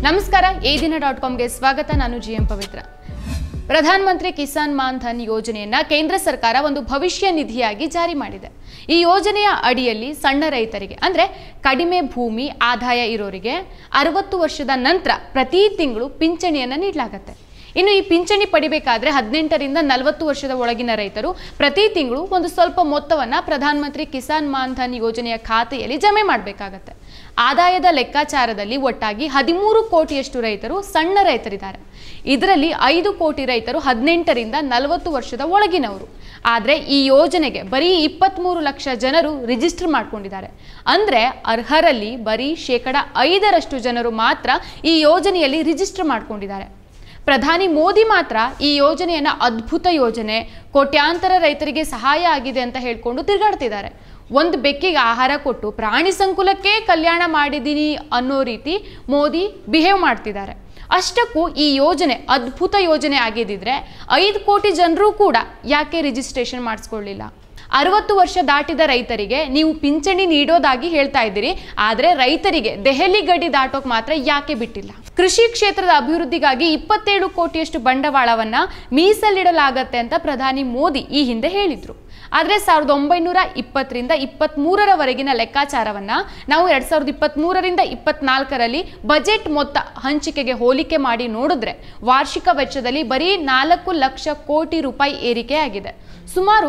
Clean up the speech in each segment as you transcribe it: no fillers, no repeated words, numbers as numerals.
ನಮಸ್ಕಾರ eDina.comಗೆ ಸ್ವಾಗತ ನಾನು ಜಿಎಂ ಪವಿತ್ರ ಪ್ರಧಾನಮಂತ್ರಿ ಕಿಸಾನ್ ಮಾನ್ ಧನ್ ಯೋಜನೆಯನ್ನ ಕೇಂದ್ರ ಸರ್ಕಾರ ಒಂದು ಭವಿಷ್ಯ ನಿಧಿಯಾಗಿ ಜಾರಿ ಮಾಡಿದೆ ಈ ಯೋಜನೆಯ ಅಡಿಯಲ್ಲಿ ಸಣ್ಣ ರೈತರಿಗೆ ಅಂದ್ರೆ ಕಡಿಮೆ ಭೂಮಿ ಆದಾಯ ಇರೋರಿಗೆ 60 ವರ್ಷದ ನಂತರ ಪ್ರತಿ ತಿಂಗಳು ಪಿಂಚಣಿಯನ್ನು ನೀಡಲಾಗುತ್ತೆ ಇನ್ನು ಈ ಪಿಂಚಣಿ ಪಡಿಬೇಕಾದ್ರೆ 18 ರಿಂದ 40 ವರ್ಷದ ಒಳಗಿನ ರೈತರು ಪ್ರತಿ ತಿಂಗಳು ಒಂದು ಸ್ವಲ್ಪ ಮೊತ್ತವನ್ನ ಪ್ರಧಾನಮಂತ್ರಿ ಕಿಸಾನ್ ಮಾನ್ ಧನ್ ಯೋಜನೆಯ ಖಾತೆಯಲ್ಲಿ ಜಮೆ ಮಾಡಬೇಕಾಗುತ್ತೆ ಆದಾಯದ ಲೆಕ್ಕಾಚಾರದಲ್ಲಿ ಒಟ್ಟಾಗಿ 13 ಕೋಟಿಯಷ್ಟು ರೈತರು ಸಣ್ಣ ರೈತರಿದ್ದಾರೆ ಇದರಲ್ಲಿ 5 ಕೋಟಿ ರೈತರು 18 ರಿಂದ 40 ವರ್ಷದ ಒಳಗಿನವರು ಆದರೆ ಈ ಯೋಜನೆಗೆ ಬರೀ 23 ಲಕ್ಷ ಜನರು ರಿಜಿಸ್ಟರ್ ಮಾಡಿಕೊಂಡಿದ್ದಾರೆ ಅಂದ್ರೆ ಅರ್ಹರಲ್ಲಿ ಬರೀ 5% ಜನರು ಮಾತ್ರ ಈ ಯೋಜನೆಯಲ್ಲಿ ರಿಜಿಸ್ಟರ್ ಮಾಡಿಕೊಂಡಿದ್ದಾರೆ ಪ್ರಧಾನಿ ಮೋದಿ ಮಾತ್ರ ಈ ಯೋಜನೆಯನ್ನ ಅದ್ಭುತ ಯೋಜನೆ ಕೋಟ್ಯಾಂತರ ರೈತರಿಗೆ ಸಹಾಯ ಆಗಿದೆ ಅಂತ ಹೇಳಿಕೊಂಡು ತಿರುಗಾಡ್ತಿದ್ದಾರೆ ಒಂದು ಬೆಕ್ಕಿಗೆ ಆಹಾರ ಕೊಟ್ಟು ಪ್ರಾಣಿ ಸಂಕುಲಕ್ಕೆ ಕಲ್ಯಾಣ ಮಾಡಿದೀನಿ ಅನ್ನೋ ರೀತಿ ಮೋದಿ ಬಿಹೇವ್ ಮಾಡ್ತಿದ್ದಾರೆ ಅಷ್ಟಕ್ಕೂ ಈ ಯೋಜನೆ ಅದ್ಭುತ ಯೋಜನೆ ಆಗಿದ್ದಿದ್ರೆ 5 ಕೋಟಿ ಜನರು ಕೂಡ ಯಾಕೆ ರಿಜಿಸ್ಟ್ರೇಷನ್ ಮಾಡಿಸ್ಕೊಳ್ಳಿಲ್ಲ 60 ವರ್ಷ ದಾಟಿದ ರೈತರಿಗೆ ನೀವು ಪಿಂಚಣಿ ನೀಡೋದಾಗಿ ಹೇಳ್ತಾ ಇದ್ದೀರಿ ಆದರೆ ರೈತರಿಗೆ ದೆಹಲಿ ಗಡಿ ದಾಟೋಕ್ ಮಾತ್ರ ಯಾಕೆ ಬಿಟ್ಟಿಲ್ಲ ಕೃಷಿ ಕ್ಷೇತ್ರದ ಅಭಿವೃದ್ಧಿಗಾಗಿ 27 ಕೋಟಿಯಷ್ಟು ಬಂಡವಾಳವನ್ನ ಮೀಸಲಿಡಲಾಗತ್ತೆ ಅಂತ ಪ್ರಧಾನಿ ಮೋದಿ ಈ ಹಿಂದೆ ಹೇಳಿದ್ರು ಆದರೆ 1920 ರಿಂದ 23ರವರೆಗಿನ ಲೆಕ್ಕಾಚಾರವನ್ನ ನಾವು 2023 ರಿಂದ 24ರಲ್ಲಿ ಬಜೆಟ್ ಮೊತ್ತ ಹಂಚಿಕೆಗೆ ಹೋಲಿಕೆ ಮಾಡಿ ನೋಡಿದ್ರೆ ವಾರ್ಷಿಕ ವೆಚ್ಚದಲ್ಲಿ ಬರೀ 4 ಲಕ್ಷ ಕೋಟಿ ರೂಪಾಯಿ ಏರಿಕೆ ಆಗಿದೆ ಸುಮಾರು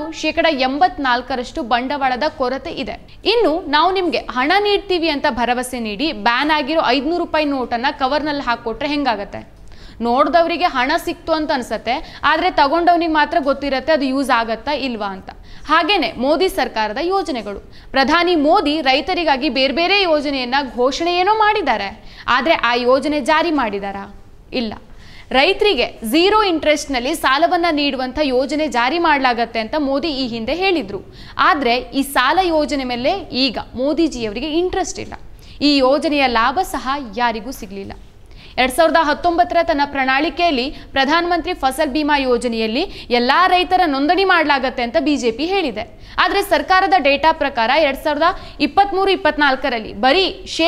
84% ಬಂಡವಾಳದ ಕೊರತೆ ಇದೆ ಇನ್ನು ನಾವು ನಿಮಗೆ ಹಣ ನೀಡ್ತೀವಿ ಅಂತ ಭರವಸೆ ನೀಡಿ ಬ್ಯಾನ್ ಆಗಿರೋ 500 ರೂಪಾಯಿ ನೋಟನ್ನ ಕವರ್ನಲ್ಲಿ ಹಾಕೊಟ್ರೆ ಹೆಂಗಾಗತ್ತೆ ನೋಡಿದವರಿಗೆ ಹಣ ಸಿಕ್ತು ಅಂತ ಅನ್ಸತ್ತೆ ಆದರೆ ತಗೊಂಡವನಿಗೆ ಮಾತ್ರ ಗೊತ್ತಿರುತ್ತೆ ಅದು ಯೂಸ್ ಆಗತ್ತಾ ಇಲ್ವಾ ಅಂತ ಹಾಗೇನೆ ಮೋದಿ ಸರ್ಕಾರದ ಯೋಜನೆಗಳು ಪ್ರಧಾನಿ ಮೋದಿ ರೈತರಿಗಾಗಿ ಬೇರೆ ಬೇರೆ ಯೋಜನೆಯನ್ನ ಘೋಷಣೆ ಏನೋ ಮಾಡಿದ್ದಾರೆ ಆದರೆ ಆ ಯೋಜನೆ ಜಾರಿ ಮಾಡಿದಾರಾ ಇಲ್ಲ ರೈತರಿಗೆ 0 ಇಂಟ್ರೆಸ್ಟ್ ನಲ್ಲಿ ಸಾಲವನ್ನ ನೀಡುವಂತ ಯೋಜನೆ ಜಾರಿ ಮಾಡಲಾಗತ್ತೆ ಅಂತ ಮೋದಿ ಈ ಹಿಂದೆ ಹೇಳಿದ್ರು ಆದರೆ ಈ ಸಾಲ ಯೋಜನೆ ಮೇಲೆ ಈಗ ಮೋದಿಜಿಯವರಿಗೆ ಇಂಟ್ರೆಸ್ಟ್ ಇಲ್ಲ ಈ ಯೋಜನೆಯ ಲಾಭ ಸಹ ಯಾರಿಗೂ ಸಿಗಲಿಲ್ಲ 2019ರ ತನ್ನ ಪ್ರಣಾಳಿಕೆಯಲ್ಲಿ ಪ್ರಧಾನಮಂತ್ರಿ ಫಸಲ್ ಬಿಮಾ ಯೋಜನೆಯಲ್ಲಿ ಎಲ್ಲಾ ರೈತರ ನೋಂದಣಿ ಮಾಡಲಾಗತ್ತೆ ಅಂತ ಬಿಜೆಪಿ ಹೇಳಿದೆ ಆದರೆ ಸರ್ಕಾರದ ಡೇಟಾ ಪ್ರಕಾರ 2023-24ರಲ್ಲಿ ಬರೀ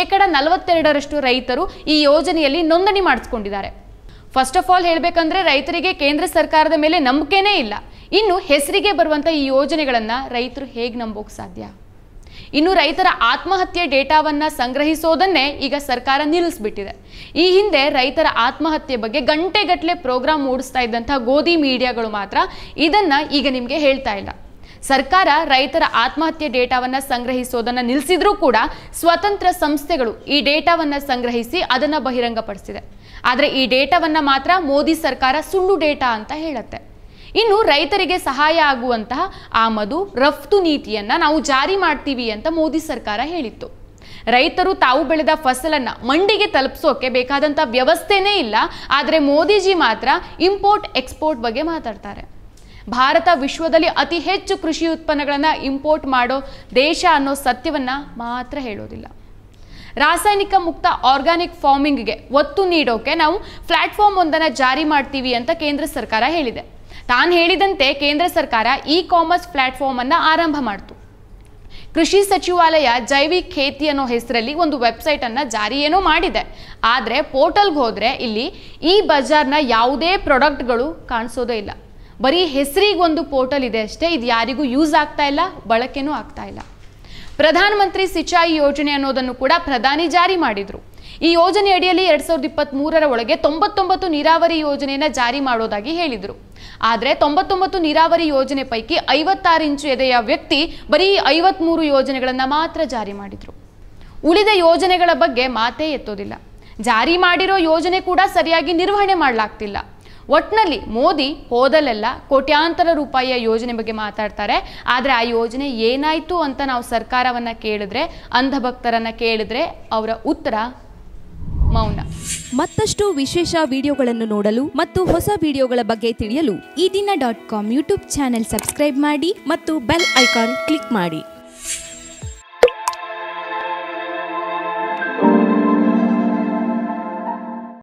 42% ರೈತರು ಈ ಯೋಜನೆಯಲ್ಲಿ ನೋಂದಣಿ ಮಾಡಿಸಿಕೊಂಡಿದ್ದಾರೆ ಫಸ್ಟ್ ಆಫ್ ಆಲ್ ಹೇಳಬೇಕಂದ್ರೆ ರೈತರಿಗೆ ಕೇಂದ್ರ ಸರ್ಕಾರದ ಮೇಲೆ ನಂಬಿಕೆನೇ ಇಲ್ಲ ಇನ್ನು ಹೆಸರಿಗೆ ಬರುವಂತ ಈ ಯೋಜನೆಗಳನ್ನ ರೈತರು ಹೇಗೆ ನಂಬೋಕೆ ಸಾಧ್ಯ ಇನ್ನು ರೈತರ ಆತ್ಮಹತ್ಯೆ ಡೇಟಾವನ್ನ ಸಂಗ್ರಹಿಸೋದನ್ನೇ ಈಗ ಸರ್ಕಾರ ನಿಲ್ಲಿಸ್ಬಿಟ್ಟಿದೆ ಈ ಹಿಂದೆ ರೈತರ ಆತ್ಮಹತ್ಯೆ ಬಗ್ಗೆ ಗಂಟೆಗಟ್ಟಲೆ ಪ್ರೋಗ್ರಾಮ್ ಓಡಿಸ್ತಾ ಇದ್ದಂಥ ಗೋಧಿ ಮೀಡಿಯಾಗಳು ಮಾತ್ರ ಇದನ್ನ ಈಗ ನಿಮಗೆ ಹೇಳ್ತಾ ಇಲ್ಲ ಸರ್ಕಾರ ರೈತರ ಆತ್ಮಹತ್ಯೆ ಡೇಟಾವನ್ನ ಸಂಗ್ರಹಿಸೋದನ್ನ ನಿಲ್ಲಿಸಿದ್ರೂ ಕೂಡ ಸ್ವತಂತ್ರ ಸಂಸ್ಥೆಗಳು ಈ ಡೇಟಾವನ್ನ ಸಂಗ್ರಹಿಸಿ ಅದನ್ನ ಬಹಿರಂಗಪಡಿಸಿದೆ ಆದರೆ ಈ ಡೇಟಾವನ್ನ ಮಾತ್ರ ಮೋದಿ ಸರ್ಕಾರ ಸುಳ್ಳು ಡೇಟಾ ಅಂತ ಹೇಳುತ್ತೆ ಇನ್ನು ರೈತರಿಗೆ ಸಹಾಯ ಆಗುವಂತಹ ಆಮದು ರಫ್ತು ನೀತಿಯನ್ನ ನಾವು ಜಾರಿ ಮಾಡ್ತೀವಿ ಅಂತ ಮೋದಿ ಸರ್ಕಾರ ಹೇಳಿತ್ತು ರೈತರು ತಾವು ಬೆಳೆದ ಫಸಲನ್ನ ಮಂಡಿಗೆ ತಲುಪಿಸೋಕೆ ಬೇಕಾದಂತ ವ್ಯವಸ್ಥೆನೇ ಇಲ್ಲ ಆದರೆ ಮೋದಿಜಿ ಮಾತ್ರ ಇಂಪೋರ್ಟ್ ಎಕ್ಸ್ಪೋರ್ಟ್ ಬಗ್ಗೆ ಮಾತಾಡ್ತಾರೆ ಭಾರತ ವಿಶ್ವದಲ್ಲಿ ಅತಿ ಹೆಚ್ಚು ಕೃಷಿ ಉತ್ಪನ್ನಗಳನ್ನ ಇಂಪೋರ್ಟ್ ಮಾಡೋ ದೇಶ ಅನ್ನೋ ಸತ್ಯವನ್ನ ಮಾತ್ರ ಹೇಳೋದಿಲ್ಲ ರಾಸಾಯನಿಕ ಮುಕ್ತ ಆರ್ಗಾನಿಕ್ ಫಾರ್ಮಿಂಗ್ಗೆ ಒತ್ತು ನೀಡೋಕೆ ನಾವು ಪ್ಲಾಟ್ಫಾರ್ಮ್ ಒಂದನ್ನು ಜಾರಿ ಮಾಡ್ತೀವಿ ಅಂತ ಕೇಂದ್ರ ಸರ್ಕಾರ ಹೇಳಿದೆ ತಾನು ಹೇಳಿದಂತೆ ಕೇಂದ್ರ ಸರ್ಕಾರ ಕಾಮರ್ಸ್ ಪ್ಲಾಟ್ಫಾರ್ಮ್ ಅನ್ನ ಆರಂಭ ಮಾಡಿತು ಕೃಷಿ ಸಚಿವಾಲಯ ಜೈವಿಕ್ ಖೇತಿ ಅನ್ನೋ ಹೆಸರಲ್ಲಿ ಒಂದು ವೆಬ್ಸೈಟ್ ಅನ್ನ ಜಾರಿ ಏನೋ ಮಾಡಿದೆ ಆದರೆ ಪೋರ್ಟಲ್ಗೆ ಹೋದ್ರೆ ಇಲ್ಲಿ ಈ ಬಜಾರ್ನ ಯಾವುದೇ ಪ್ರಾಡಕ್ಟ್ಗಳು ಕಾಣಿಸೋದೇ ಇಲ್ಲ ಬರೀ ಹೆಸರಿಗೆ ಒಂದು ಪೋರ್ಟಲ್ ಇದೆ ಅಷ್ಟೇ ಇದು ಯಾರಿಗೂ ಯೂಸ್ ಆಗ್ತಾ ಇಲ್ಲ ಬಳಕೆನೂ ಆಗ್ತಾ ಇಲ್ಲ ಪ್ರಧಾನಮಂತ್ರಿ ಸಿಂಚಾಯಿ ಯೋಜನೆ ಅನ್ನೋದನ್ನು ಕೂಡ ಪ್ರಧಾನಿ ಜಾರಿ ಮಾಡಿದ್ರು ಈ ಯೋಜನೆ ಅಡಿಯಲ್ಲಿ 2023ರ ಒಳಗೆ 99 ನೀರಾವರಿ ಯೋಜನೆಯನ್ನ ಜಾರಿ ಮಾಡೋದಾಗಿ ಹೇಳಿದ್ರು ಆದರೆ 99 ನೀರಾವರಿ ಯೋಜನೆ ಪೈಕಿ 56 ಇಂಚು ಎದೆಯ ವ್ಯಕ್ತಿ ಬರೀ 53 ಯೋಜನೆಗಳನ್ನ ಮಾತ್ರ ಜಾರಿ ಮಾಡಿದ್ರು ಉಳಿದ ಯೋಜನೆಗಳ ಬಗ್ಗೆ ಮಾತೇ ಎತ್ತೋದಿಲ್ಲ ಜಾರಿ ಮಾಡಿರೋ ಯೋಜನೆ ಕೂಡ ಸರಿಯಾಗಿ ನಿರ್ವಹಣೆ ಮಾಡಲಾಗ್ತಿಲ್ಲ ಒಟ್ನಲ್ಲಿ ಮೋದಿ ಹೋದಲೆಲ್ಲ ಕೋಟ್ಯಾಂತರ ರೂಪಾಯಿಯ ಯೋಜನೆ ಬಗ್ಗೆ ಮಾತಾಡ್ತಾರೆ ಆದರೆ ಆ ಯೋಜನೆ ಏನಾಯ್ತು ಅಂತ ನಾವು ಸರ್ಕಾರವನ್ನ ಕೇಳಿದ್ರೆ ಅಂಧಭಕ್ತರನ್ನ ಕೇಳಿದ್ರೆ ಅವರ ಉತ್ತರ ಮೌನ ಮತ್ತಷ್ಟು ವಿಶೇಷ ವಿಡಿಯೋಗಳನ್ನು ನೋಡಲು ಮತ್ತು ಹೊಸ ವಿಡಿಯೋಗಳ ಬಗ್ಗೆ ತಿಳಿಯಲು eDina.com ಯೂಟ್ಯೂಬ್ ಚಾನೆಲ್ ಸಬ್ಸ್ಕ್ರೈಬ್ ಮಾಡಿ ಮತ್ತು ಬೆಲ್ ಐಕಾನ್ ಕ್ಲಿಕ್ ಮಾಡಿ.